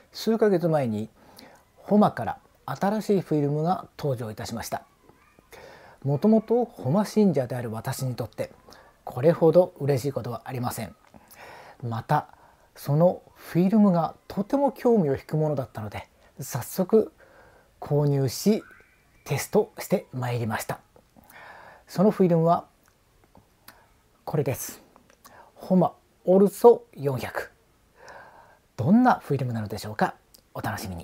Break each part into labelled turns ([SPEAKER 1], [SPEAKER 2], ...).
[SPEAKER 1] 数ヶ月前にホマから新しいフィルムが登場いたしました。もともとホマ信者である私にとってこれほど嬉しいことはありません。またそのフィルムがとても興味を引くものだったので、早速購入しテストしてまいりました。そのフィルムはこれです。ホマオルソ400。どんなフィルムなのでしょうか。お楽しみに。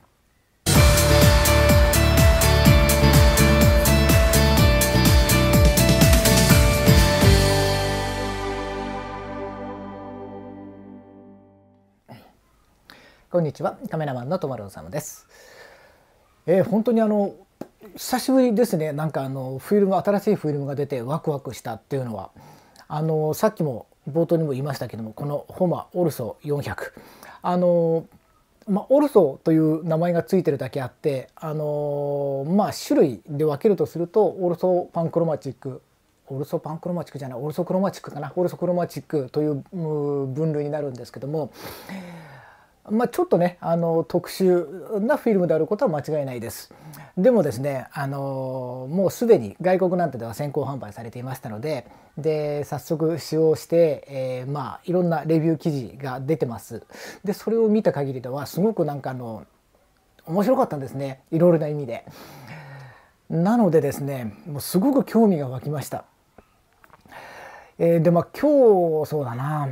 [SPEAKER 1] こんにちは、カメラマンのとまるおさむです。本当に久しぶりですね。なんかフィルム、新しいフィルムが出てワクワクしたっていうのは、さっきも冒頭にも言いましたけども、このホマオルソ400、オルソという名前がついてるだけあって、種類で分けるとするとオルソパンクロマチック、オルソパンクロマチックじゃない、オルソクロマチックかな、オルソクロマチックという分類になるんですけども、ちょっとね特殊なフィルムであることは間違いないです。でもですねもうすでに外国なんてでは先行販売されていましたので、早速使用して、いろんなレビュー記事が出てます。でそれを見た限りではすごくなんか面白かったんですね、いろいろな意味で。なのでですねもうすごく興味が湧きました。で今日そうだな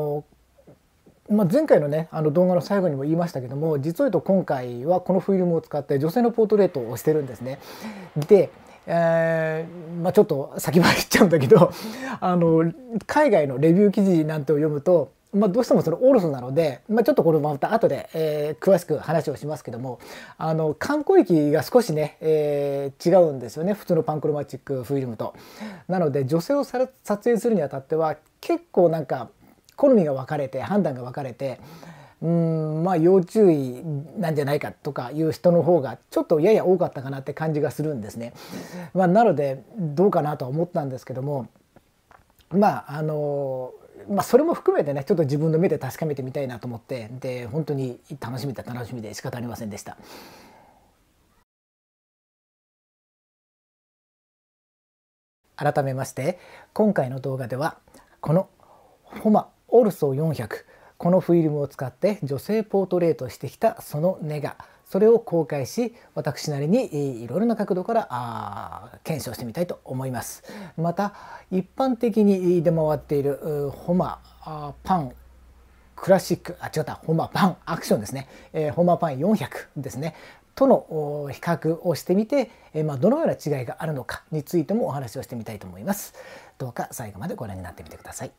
[SPEAKER 1] 前回のね動画の最後にも言いましたけども、実を言うと今回はこのフィルムを使って女性のポートレートをしてるんですね。で、ちょっと先走っちゃうんだけど海外のレビュー記事なんてを読むと、どうしてもそのオルソなので、ちょっとこれまた後で、詳しく話をしますけども、観光域が少しね、違うんですよね、普通のパンクロマチックフィルムと。なので女性を撮影するにあたっては結構なんか好みが分かれて、判断が分かれて、要注意なんじゃないかとかいう人の方がちょっとやや多かったかなって感じがするんですね。なのでどうかなとは思ったんですけども、それも含めてねちょっと自分の目で確かめてみたいなと思って、で本当に楽しみで仕方ありませんでした。改めまして今回の動画ではこのホマオルソ400、このフィルムを使って女性ポートレートしてきたそのネガ、それを公開し、私なりにいろいろな角度から検証してみたいと思います。また一般的に出回っているホマパンクラシック、ホマパンアクションですね、ホマパン400ですねとの比較をしてみて、どのような違いがあるのかについてもお話をしてみたいと思います。どうか最後までご覧になってみてください。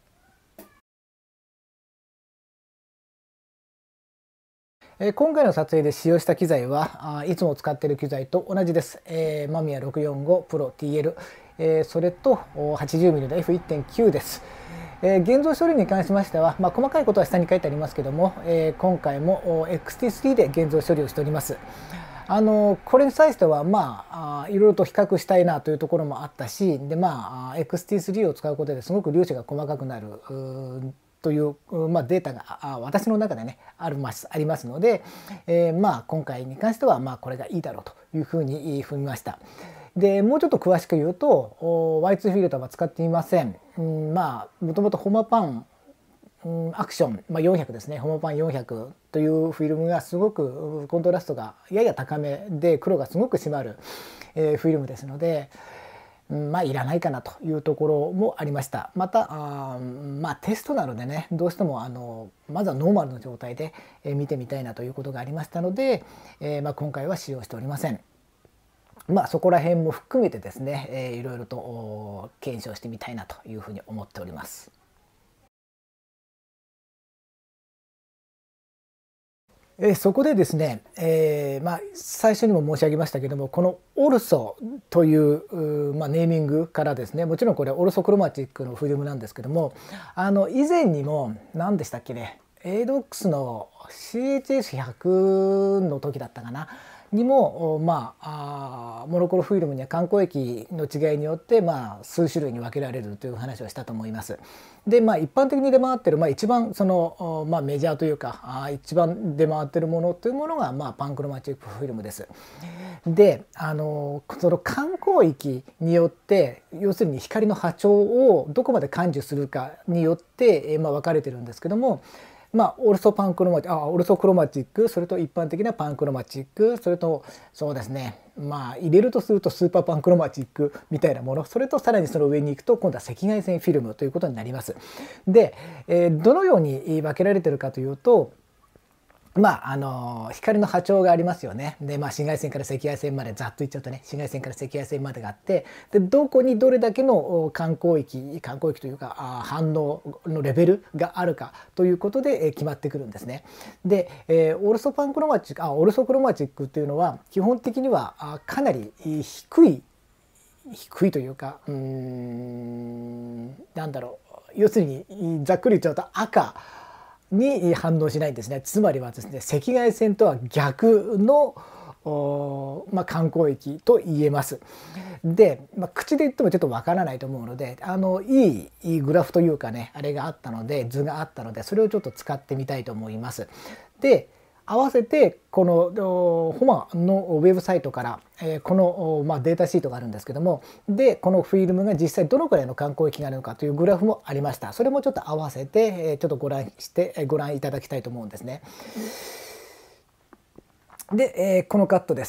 [SPEAKER 1] 今回の撮影で使用した機材はいつも使っている機材と同じです。マミヤ 645PRO TL、それと 80mm の F1.9 です。現像処理に関しましては、細かいことは下に書いてありますけども、今回も XT3 で現像処理をしております。これに際してはいろいろと比較したいなというところもあったし、でXT3 を使うことですごく粒子が細かくなるという、データが私の中でねありますので、今回に関してはこれがいいだろうというふうに踏みました。でもうちょっと詳しく言うと Y2 フィルターは使っていません。もともとホマパンアクション、400ですね、ホマパン400というフィルムがすごくコントラストがやや高めで黒がすごく締まる、フィルムですので、いらないかなというところもありました。またテストなのでね、どうしてもまずはノーマルの状態で見てみたいなということがありましたので、今回は使用しておりません。そこら辺も含めてですね、いろいろと検証してみたいなというふうに思っております。そこでですね、最初にも申し上げましたけども、このオルソという、ネーミングからですね、もちろんこれオルソクロマチックのフィルムなんですけども、以前にも何でしたっけね、ADOX の CHS100 の時だったかなにもモノクロフィルムには感光液の違いによって数種類に分けられるという話をしたと思います。で一般的に出回ってる一番そのメジャーというか一番出回ってるものというものがパンクロマチックフィルムです。でその感光域によって要するに光の波長をどこまで感受するかによって分かれてるんですけども、オルソクロマチック、それと一般的なパンクロマチック、それとそうですね入れるとするとスーパーパンクロマチックみたいなもの、それとさらにその上に行くと今度は赤外線フィルムということになります。で、どのように分けられてるかというと、光の波長がありますよね。で紫外線から赤外線までざっと言っちゃうとね、紫外線から赤外線までがあって、でどこにどれだけの感光域というか反応のレベルがあるかということで決まってくるんですね。でオルソクロマチックっていうのは基本的にはかなり低いというか要するにざっくり言っちゃうと赤に反応しないんですね。つまりはですね、赤外線とは逆の感光域と言えます。で、口で言ってもちょっとわからないと思うのでいいグラフというかねあれがあったので図があったのでそれをちょっと使ってみたいと思います。で合わせてこのホマのウェブサイトからこのデータシートがあるんですけども、でこのフィルムが実際どのくらいの感光域があるのかというグラフもありました。それもちょっと合わせてちょっとご覧いただきたいと思うんですね。でこのカットです。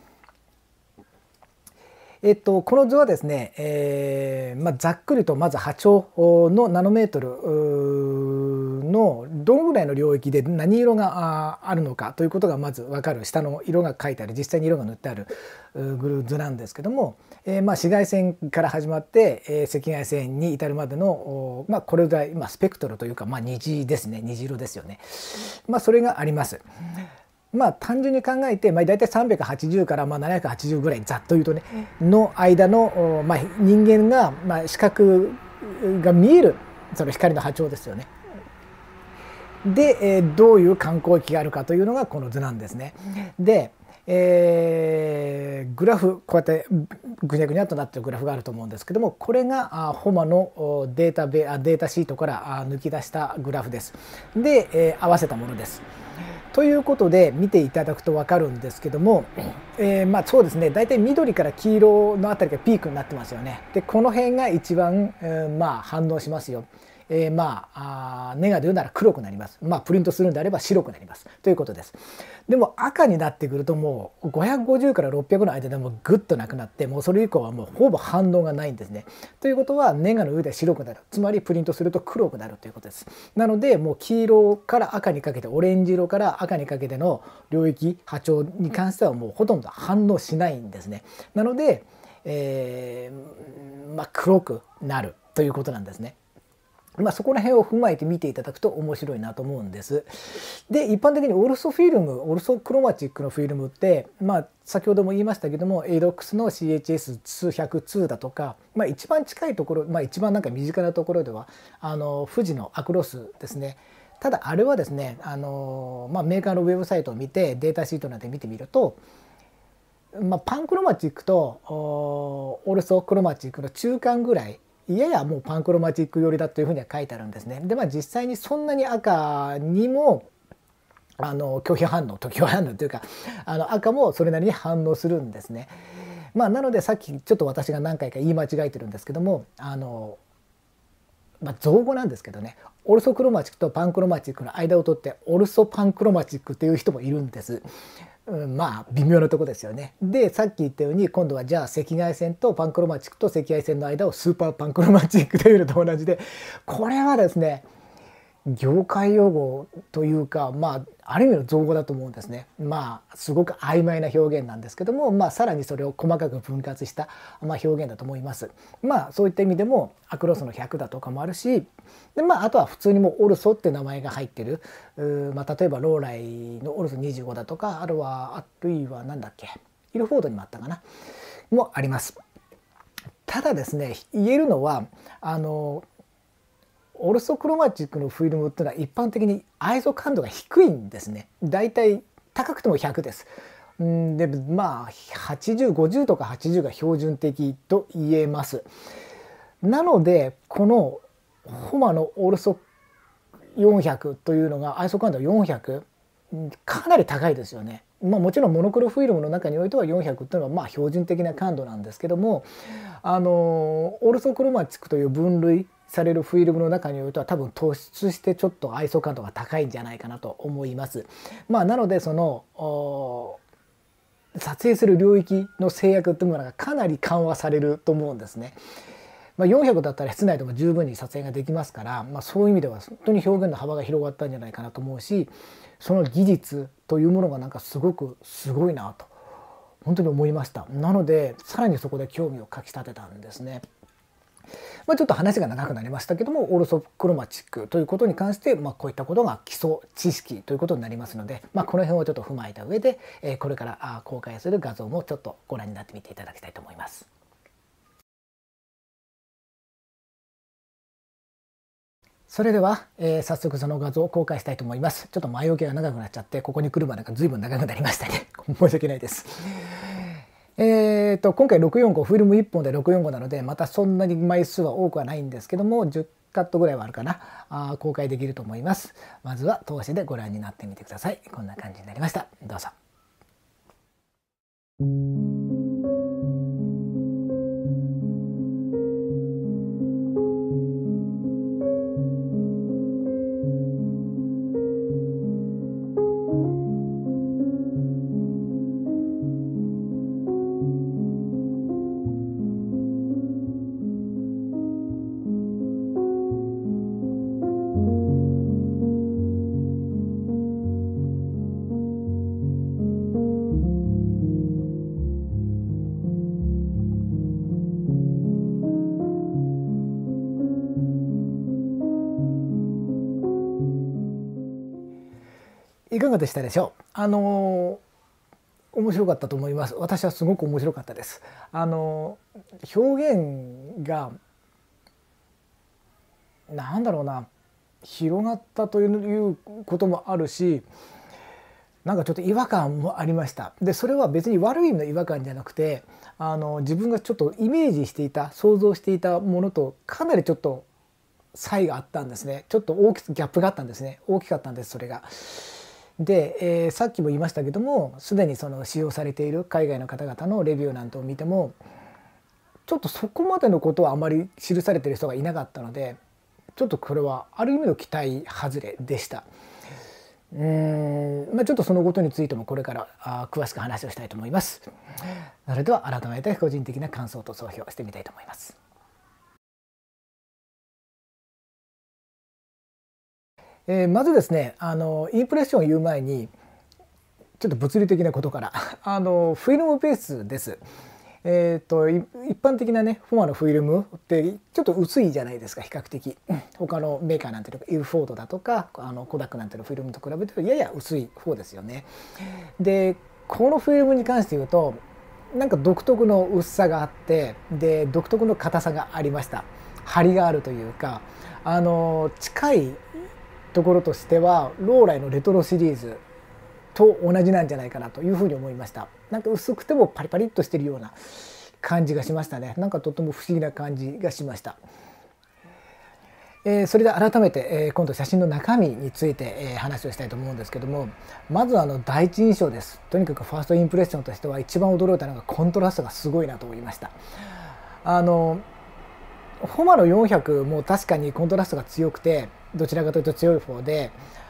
[SPEAKER 1] この図はですね、ざっくりとまず波長のナノメートルのどのぐらいの領域で何色があるのかということがまず分かる下の色が書いてある実際に色が塗ってある図なんですけども、紫外線から始まって赤外線に至るまでのこれぐらいスペクトルというか虹ですね、虹色ですよね。それがあります。単純に考えて、大体380から780ぐらいざっと言うとねの間の、人間が、視覚が見えるその光の波長ですよね。で、どういう感光域があるかというのがこの図なんですね。で、グラフこうやってぐにゃぐにゃとなっているグラフがあると思うんですけども、これがホマのデータシートから抜き出したグラフです。で、合わせたものです。ということで見ていただくと分かるんですけども、そうですね、大体緑から黄色のあたりがピークになってますよね。でこの辺が一番、反応しますよ。ネガで言うなら黒くなります。プリントするんであれば白くなりますということです。でも赤になってくるともう550から600の間でもうグッとなくなって、もうそれ以降はもうほぼ反応がないんですね。ということはネガの上で白くなる、つまりプリントすると黒くなるということです。なのでもう黄色から赤にかけて、オレンジ色から赤にかけての領域波長に関してはもうほとんど反応しないんですね。なので、黒くなるということなんですね。そこら辺を踏まえて見ていただくと面白いなと思うんです。で一般的にオルソクロマチックのフィルムって、先ほども言いましたけども ADOX の CHS100-2 だとか、一番近いところ、一番身近なところでは富士のアクロスですね。ただあれはですねメーカーのウェブサイトを見てデータシートなんて見てみると、パンクロマチックとオルソクロマチックの中間ぐらい、ややもうパンクロマチック寄りだというふうには書いてあるんですね。で実際にそんなに赤にも拒否反応というか赤もそれなりに反応するんですね。なのでさっきちょっと私が何回か言い間違えてるんですけども造語なんですけどね、オルソクロマチックとパンクロマチックの間を取ってオルソパンクロマチックっていう人もいるんです。微妙なとこですよね。でさっき言ったように今度はじゃあ赤外線とパンクロマチックと赤外線の間をスーパーパンクロマチックというのと同じで、これはですね業界用語というかある意味の造語だと思うんですね。すごく曖昧な表現なんですけども、さらにそれを細かく分割した、表現だと思います。そういった意味でもアクロスの100だとかもあるし、であとは普通にもうオルソって名前が入ってる例えばローライのオルソ25だとか、あるいは何だっけイルフォードにもあったかなもあります。ただですね言えるのはオルソクロマチックのフィルムっていうのは一般的に ISO 感度が低いんですね。だいたい高くても100です。 でまあ8050とか80が標準的と言えます。なのでこのホマのオルソ400というのが ISO 感度400かなり高いですよね。まあ、もちろんモノクロフィルムの中においては400というのはまあ標準的な感度なんですけども、オルソクロマチックという分類されるフィルムの中においては多分突出してちょっと ISO 感度が高いんじゃないかなと思います。まあ、なのでその撮影する領域の制約というものがかなり緩和されると思うんですね。まあ、400だったら室内でも十分に撮影ができますから、まあ、そういう意味では本当に表現の幅が広がったんじゃないかなと思うし、その技術というものがなんかすごくすごいなと本当に思いました。なのでさらにそこで興味をかきたてたんですね。まあ、ちょっと話が長くなりましたけども、オルソクロマチックということに関して、まあ、こういったことが基礎知識ということになりますので、まあ、この辺をちょっと踏まえた上で、これから公開する画像もちょっとご覧になってみていただきたいと思います。それでは、早速その画像を公開したいと思います。ちょっと前置きが長くなっちゃって、ここに来るまでが随分長くなりましたね。申し訳ないです。今回645フィルム1本で645なので、またそんなに枚数は多くはないんですけども、10カットぐらいはあるかな、公開できると思います。まずは通しでご覧になってみてください。こんな感じになりました。どうぞ。いかがでしたでしょう。面白かったと思います。私はすごく面白かったです。表現がなんだろうな、広がったということもあるし、なんかちょっと違和感もありました。でそれは別に悪い意味の違和感じゃなくて、自分がちょっとイメージしていた想像していたものとかなりちょっと差異があったんですね。ちょっとギャップがあったんですね。大きかったんですそれが。で、さっきも言いましたけども、すでにその使用されている海外の方々のレビューなんてを見てもちょっとそこまでのことはあまり記されている人がいなかったので、ちょっとこれはある意味の期待外れでした。まあ、ちょっとそのことについてもこれから詳しく話をしたいと思います。それでは改めて個人的な感想と総評してみたいと思います。まずですね、インプレッションを言う前にちょっと物理的なことからフィルムベースです。一般的なねフォマのフィルムってちょっと薄いじゃないですか、比較的。他のメーカーなんていうのイルフォードだとかコダックなんていうのフィルムと比べてやや薄い方ですよね。でこのフィルムに関して言うとなんか独特の薄さがあって、で独特の硬さがありました。張りがあるというか、近いところとしてはローライのレトロシリーズと同じなんじゃないかなというふうに思いました。なんか薄くてもパリパリっとしてるような感じがしましたね。なんかとても不思議な感じがしました。それで改めて、今度写真の中身について、話をしたいと思うんですけども、まず第一印象です。とにかくファーストインプレッションとしては一番驚いたのがコントラストがすごいなと思いました。ホマの400も確かにコントラストが強くてどちらかというと強い方で、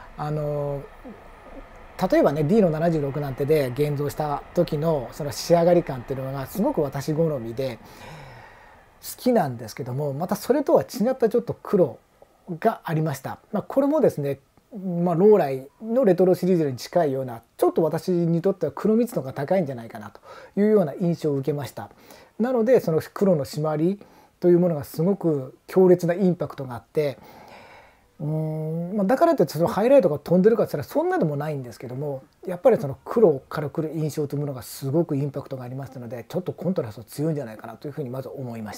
[SPEAKER 1] 例えばね D の76なんてで現像した時のその仕上がり感っていうのがすごく私好みで好きなんですけども、またそれとは違ったちょっと黒がありました。これもですね、ローライのレトロシリーズに近いようなちょっと私にとっては黒密度が高いんじゃないかなというような印象を受けました。なのでその黒の締まりというものがすごく強烈なインパクトがあって、だからといってそのハイライトが飛んでるかって言ったらそんなでもないんですけども、やっぱりその黒からくる印象というものがすごくインパクトがありましたので、ちょっとコントラスト強いんじゃないかなというふうにまず思いました。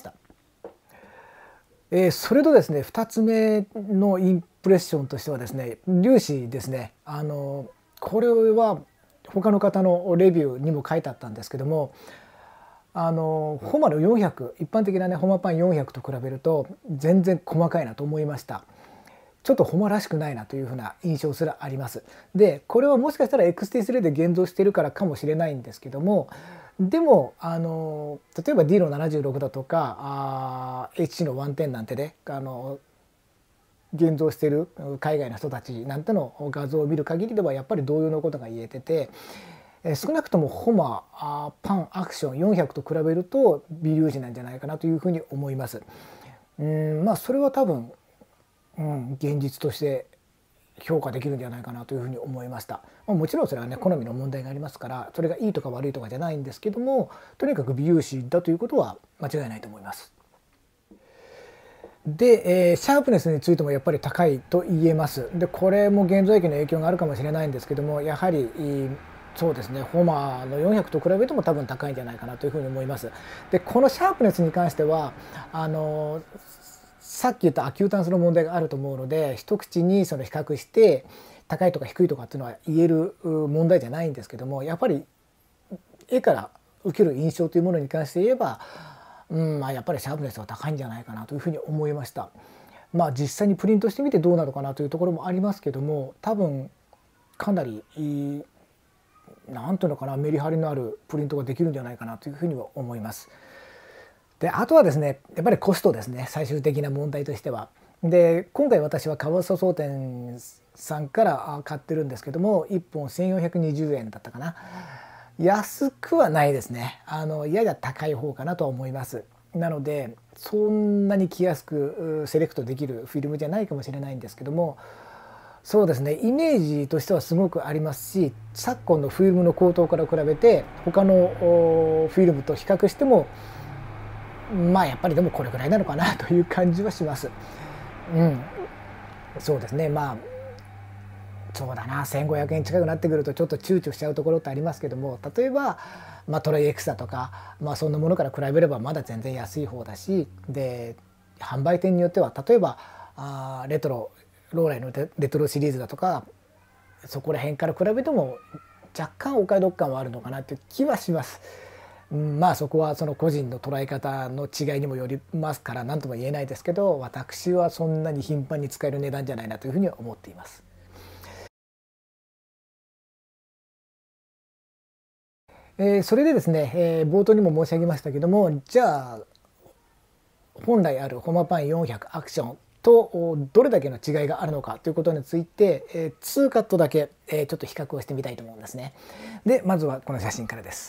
[SPEAKER 1] それとですね、2つ目のインプレッションとしてはですね、粒子ですね。これは他の方のレビューにも書いてあったんですけども、ホマの400、一般的なねホマパン400と比べると全然細かいなと思いました。ちょっとホマらしくないなというふうな印象すらあります。でこれはもしかしたら XT3 で現像しているからかもしれないんですけども、でも例えば D の76だとかHC の110なんてね現像している海外の人たちなんての画像を見る限りではやっぱり同様のことが言えてて、少なくともホマパンアクション400と比べると微粒子なんじゃないかなというふうに思います。まあそれは多分、現実として評価できるんじゃないかなというふうに思いました。もちろんそれはね好みの問題がありますから、それがいいとか悪いとかじゃないんですけども、とにかく微粒子だということは間違いないと思います。で、シャープネスについてもやっぱり高いと言えます。でこれも現像液の影響があるかもしれないんですけども、やはりそうですね、ホマの400と比べても多分高いんじゃないかなというふうに思います。でこのシャープネスに関してはさっき言ったアキュータンスの問題があると思うので、一口にその比較して高いとか低いとかっていうのは言える問題じゃないんですけども、やっぱり絵から受ける印象というものに関して言えば、やっぱりシャープネスは高いんじゃないかなというふうに思いました。実際にプリントしてみてどうなのかなというところもありますけども、多分かなりなんていうのかな、メリハリのあるプリントができるんじゃないかなというふうには思います。であとはですね、やっぱりコストですね、最終的な問題としては。で今回私はカワウソ総店さんから買ってるんですけども、1本1420円だったかな。安くはないですね。やや高い方かなとは思います。なのでそんなに気安くセレクトできるフィルムじゃないかもしれないんですけども、そうですね、イメージとしてはすごくありますし、昨今のフィルムの高騰から比べて他のフィルムと比較してもやっぱりでもこれぐらいなのかなという感じはします。そうですね、そうだな、1500円近くなってくるとちょっと躊躇しちゃうところってありますけども、例えば、トロイエクサとか、そんなものから比べればまだ全然安い方だし、で販売店によっては例えばローライのレトロシリーズだとか、そこら辺から比べても若干お買い得感はあるのかなという気はします。そこはその個人の捉え方の違いにもよりますから何とも言えないですけど、私はそんなに頻繁に使える値段じゃないなというふうには思っています。それでですね、冒頭にも申し上げましたけども、じゃあ本来あるホマパン400アクションとどれだけの違いがあるのかということについて、2カットだけ、ちょっと比較をしてみたいと思うんですね。でまずはこの写真からです。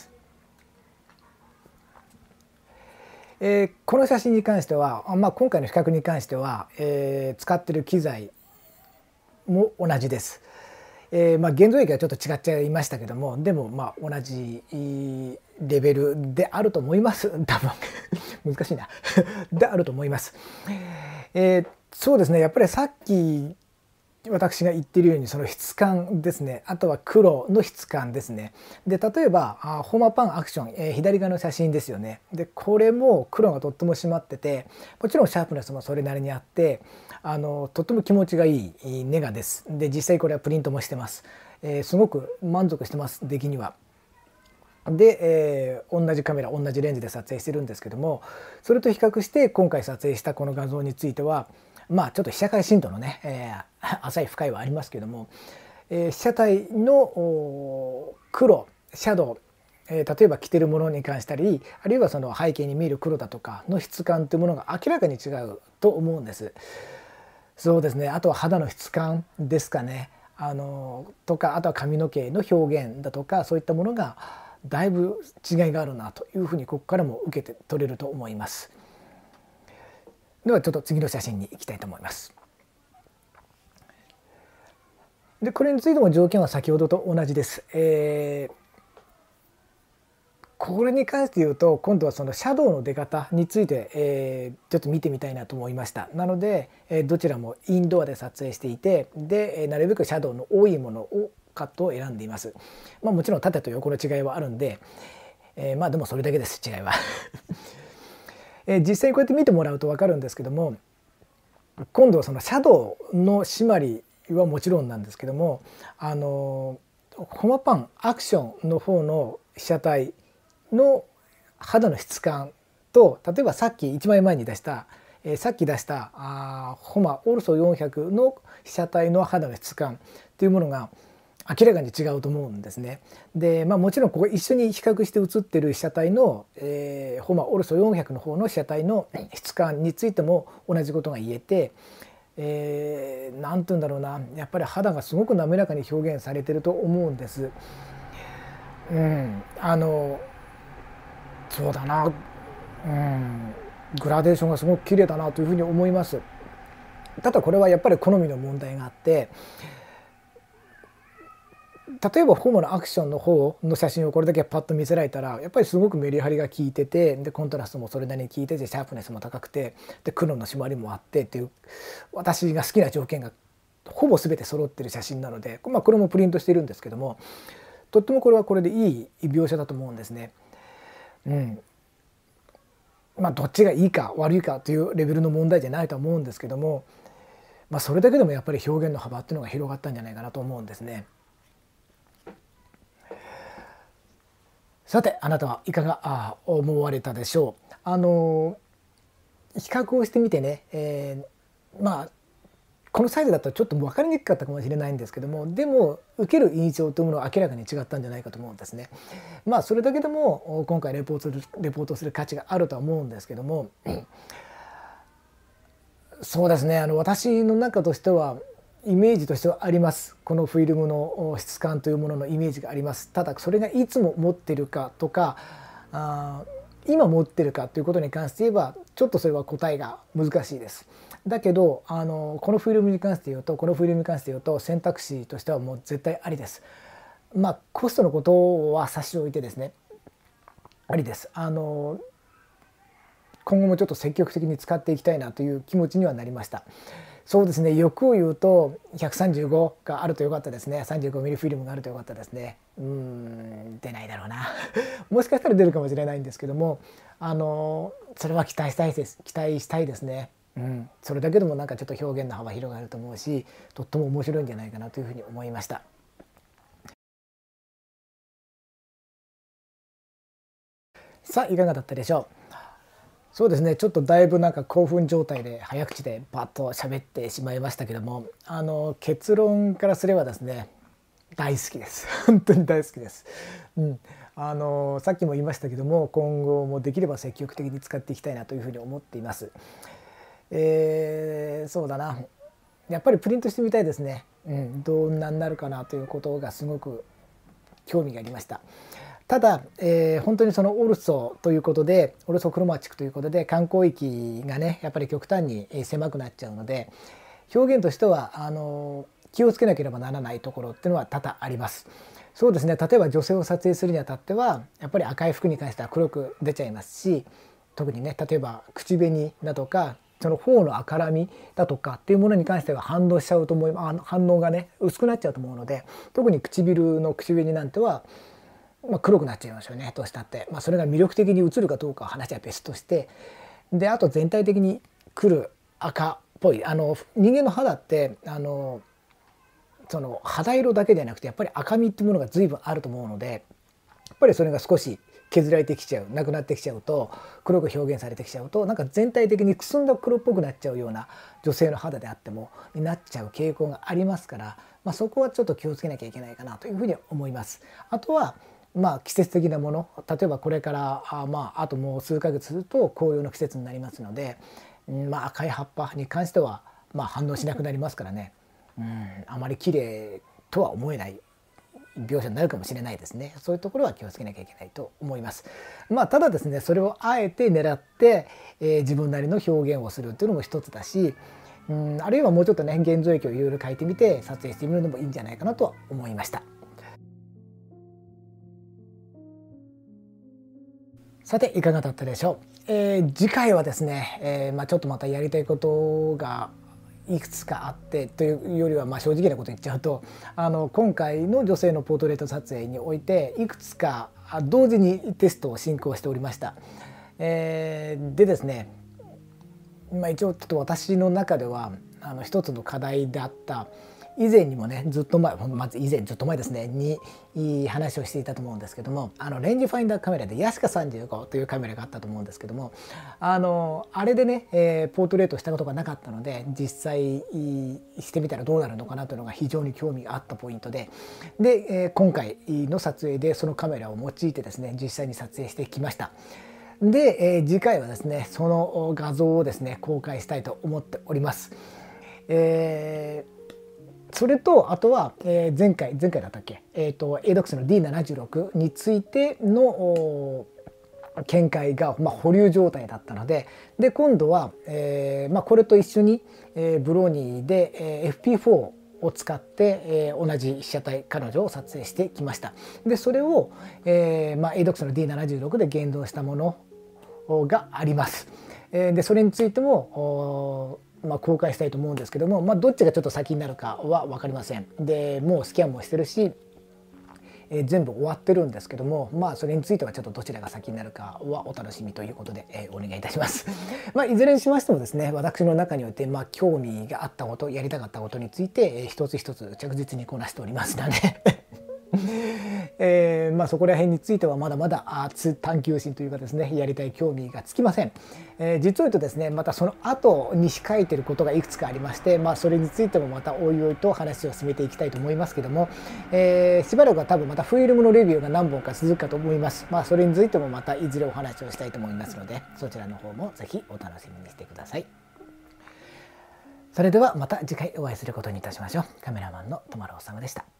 [SPEAKER 1] この写真に関しては、今回の比較に関しては、使ってる機材も同じです。現像液はちょっと違っちゃいましたけども、でも同じレベルであると思います。多分難しいなであると思います。そうですね、やっぱりさっき私が言っているようにその質感ですね、あとは黒の質感ですね。で例えばホマパンアクション、左側の写真ですよね。でこれも黒がとっても締まってて、もちろんシャープネスもそれなりにあって、とっても気持ちがいいネガです。で実際これはプリントもしてます。すごく満足してます、出来には。で、同じカメラ同じレンズで撮影してるんですけども、それと比較して今回撮影したこの画像についてはちょっと被写界深度のね、浅い深いはありますけども、被写体の黒シャドウ、例えば着てるものに関したり、あるいはその背景に見える黒だとかの質感というものが明らかに違うと思うんです。そうですね、あとは肌の質感ですかね、とか、あとは髪の毛の表現だとか、そういったものがだいぶ違いがあるなというふうにここからも受けて取れると思います。ではちょっと次の写真に行きたいと思います。でこれについても条件は先ほどと同じです。これに関して言うと今度はそのシャドウの出方について、ちょっと見てみたいなと思いました。なので、どちらもインドアで撮影していて、でなるべくシャドウの多いものをカットを選んでいます。もちろん縦と横の違いはあるんで、でもそれだけです違いは実際にこうやって見てもらうと分かるんですけども、今度はそのシャドウの締まりはもちろんなんですけども、 ホマパンアクションの方の被写体の肌の質感と、例えばさっき1枚前に出した、ホマオルソ400の被写体の肌の質感っていうものが明らかに違うと思うんですね。で、もちろんここ一緒に比較して写ってる被写体の、ホマオルソ400の方の被写体の質感についても同じことが言えて、なんて言うんだろうな、やっぱり肌がすごく滑らかに表現されてると思うんです。そうだな、グラデーションがすごく綺麗だなというふうに思います。ただこれはやっぱり好みの問題があって、例えばホモのアクションの方の写真をこれだけパッと見せられたらやっぱりすごくメリハリが効いてて、でコントラストもそれなりに効いてて、シャープネスも高くて、で黒の締まりもあってっていう、私が好きな条件がほぼ全て揃ってる写真なので、これもプリントしてるんですけども、とってもこれはこれでいい描写だと思うんですね。どっちがいいか悪いかというレベルの問題じゃないと思うんですけども、それだけでもやっぱり表現の幅っていうのが広がったんじゃないかなと思うんですね。さてあなたはいかが思われたでしょう。比較をしてみてね、このサイズだとちょっと分かりにくかったかもしれないんですけども、でも受ける印象というものは明らかに違ったんじゃないかと思うんですね。それだけでも今回レポートする価値があるとは思うんですけども、そうですね、私の中としてはイメージとしてはあります。このフィルムの質感というもののイメージがあります。ただそれがいつも持ってるかとか、今持ってるかということに関して言えばちょっとそれは答えが難しいです。だけどこのフィルムに関して言うと選択肢としてはもう絶対ありです。コストのことは差し置いてですね、ありです。今後もちょっと積極的に使っていきたいなという気持ちにはなりました。そうですね、欲を言うと135があるとよかったですね。35ミリフィルムがあるとよかったですね。出ないだろうなもしかしたら出るかもしれないんですけども、それは期待したいですね。それだけでもなんかちょっと表現の幅広がると思うし、とっても面白いんじゃないかなというふうに思いました。さあいかがだったでしょう。そうですね、ちょっとだいぶなんか興奮状態で早口でバッと喋ってしまいましたけども、結論からすればですね、大好きです本当に大好きです。さっきも言いましたけども、今後もできれば積極的に使っていきたいなというふうに思っています。そうだな、やっぱりプリントしてみたいですね。どんなになるかなということがすごく興味がありました。ただ、本当にそのオルソということで、オルソクロマチックということで観光域がねやっぱり極端に狭くなっちゃうので、表現としては気をつけなければならないところっていうのは多々あります。そうですね、例えば女性を撮影するにあたってはやっぱり赤い服に関しては黒く出ちゃいますし、特にね例えば口紅だとかその頬の赤らみだとかっていうものに関しては反応しちゃうと思います。反応がね薄くなっちゃうと思うので、特に唇の口紅なんては黒くなっちゃいますよね、どうしたって。それが魅力的に映るかどうかは話は別として、であと全体的に来る赤っぽい、人間の肌ってその肌色だけではなくてやっぱり赤みっていうものが随分あると思うので、やっぱりそれが少し削られてきちゃう、なくなってきちゃうと、黒く表現されてきちゃうと、なんか全体的にくすんだ黒っぽくなっちゃうような女性の肌であってもになっちゃう傾向がありますから、そこはちょっと気をつけなきゃいけないかなというふうに思います。あとは季節的なもの、例えばこれからあともう数ヶ月すると紅葉の季節になりますので、赤い葉っぱに関しては反応しなくなりますからね、あまり綺麗とは思えない描写になるかもしれないですね。そういうところは気をつけなきゃいけないと思います。ただですね、それをあえて狙って、自分なりの表現をするっていうのも一つだし、あるいはもうちょっとね現像液をいろいろ描いてみて撮影してみるのもいいんじゃないかなとは思いました。さていかがだったでしょう。次回はですね、ちょっとまたやりたいことがいくつかあってというよりは正直なこと言っちゃうと、今回の女性のポートレート撮影においていくつか同時にテストを進行しておりました。でですね、一応ちょっと私の中では一つの課題であった以前にもねずっと前、まずずっと前ですねに話をしていたと思うんですけども、レンジファインダーカメラでヤシカ35というカメラがあったと思うんですけども、あれでね、ポートレートしたことがなかったので、実際してみたらどうなるのかなというのが非常に興味があったポイントで、今回の撮影でそのカメラを用いてですね実際に撮影してきました。で、次回はですねその画像をですね公開したいと思っております。それとあとは、前回だったっけ、ADOX の D76 についての見解が、保留状態だったので、今度は、これと一緒に、ブローニーで、FP4 を使って、同じ被写体彼女を撮影してきました。でそれを、ADOX の D76 で現像したものがあります。でそれについても公開したいと思うんですけども、どっちがちょっと先になるかは分かりません。でもうスキャンもしてるし、全部終わってるんですけども、それについてはちょっとどちらが先になるかはお楽しみということで、お願いいたします。いずれにしましてもですね、私の中において興味があったこと、やりたかったことについて、一つ一つ着実にこなしておりますのでそこら辺についてはまだまだ探求心というかですね、やりたい興味がつきません。実を言うとですね、またその後に控えていることがいくつかありまして、それについてもまたおいおいと話を進めていきたいと思いますけども、しばらくは多分またフィルムのレビューが何本か続くかと思います。それについてもまたいずれお話をしたいと思いますので、そちらの方もぜひお楽しみにしてください。それではまた次回お会いすることにいたしましょう。カメラマンのとまろうさまでした。